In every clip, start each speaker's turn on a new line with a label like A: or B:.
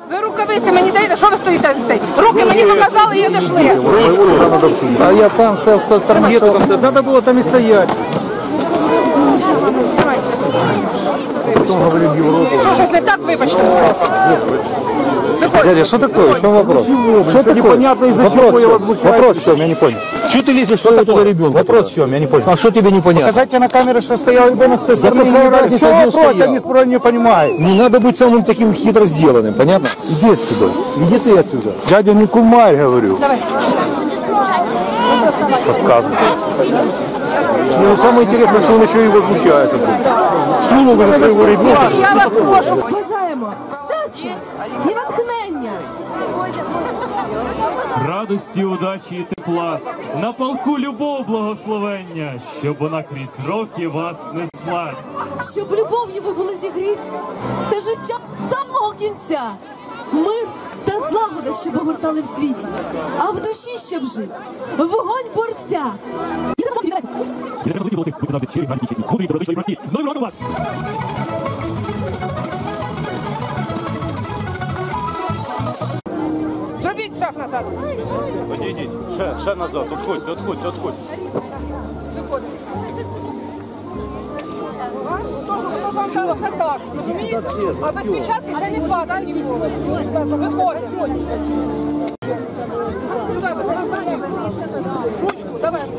A: Ви рукавиці мені даєте, що ви стоїте цей? Руки мені показали і дійшли.
B: А я там шел с той стороны. Надо было там и стоять. Потом говорим Европу.
A: Що, щось не так, вибачте, будь ласка.
B: Дядя, что такое? В чем вопрос? Что такое? Непонятно из-за чего я возмущаюсь. Вопрос в чем? Я не понял. Что ты лезешь туда ребенка? Вопрос в чем? Я не понял. А что тебе не понятно?
C: Показайте на камеру, что стоял ребенок с той стороны. Что вопрос? Я не понимаю.
B: Не надо быть самым таким хитро сделанным, понятно? Иди отсюда. Иди ты отсюда.
C: Дядя, не кумарь, говорю.
A: Давай.
C: Рассказывай.
B: Ну, самое интересное, что он еще и возмущается. Сунул на своего ребенка.
A: Я вас прошу.
D: Бажаємо щастя і натхнення.
E: Радості, удачі і тепла, на полку любов благословення, щоб вона крізь роки вас несла.
D: Щоб любов'ю ви були зігріті, та життя самого кінця. Мир та злагода, щоб огортали в світі, а в душі щоб жив вогонь борця.
E: З Новим роком вас!
A: Зробіть шаг назад.
C: Подійдіть. Ще назад. Отходьте.
A: Виходить. Тож вам кажу, це так, розумієте? А без печатки ще не платить ніколи. Виходить. Сюди, ручку, давай.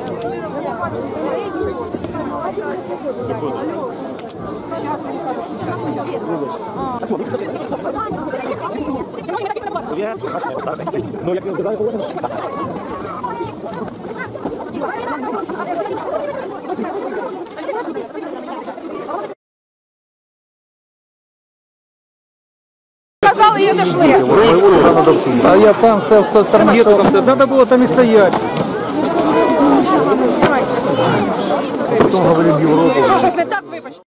A: Сказали і дійшли.
B: А я там шел с той стороны. Надо было там и стоять. Потом говорим Европу.
A: Що, щось не так, вибачте.